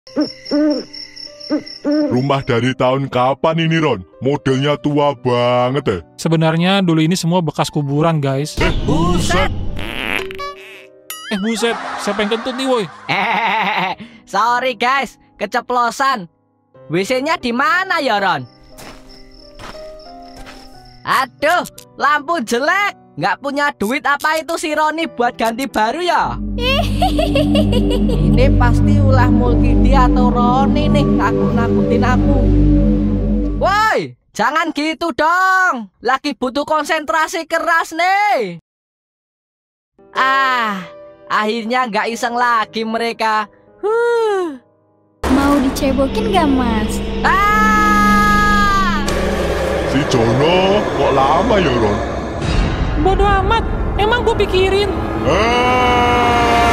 Rumah dari tahun kapan ini, Ron? Modelnya tua banget ya. Sebenarnya dulu ini semua bekas kuburan, guys. Buset! Buset, siapa yang kentut nih, woi? Sorry guys, keceplosan. WC-nya di mana ya, Ron? Aduh, lampu jelek. Nggak punya duit apa itu si Roni buat ganti baru ya? Ini pasti ulah Mulkidi atau Roni nih, nakut-nakutin aku. Woi, jangan gitu dong. Lagi butuh konsentrasi keras nih. Akhirnya nggak iseng lagi mereka. Mau dicebokin gak, Mas? Si Jono kok lama ya, Ron? Bodoh amat, emang gue pikirin.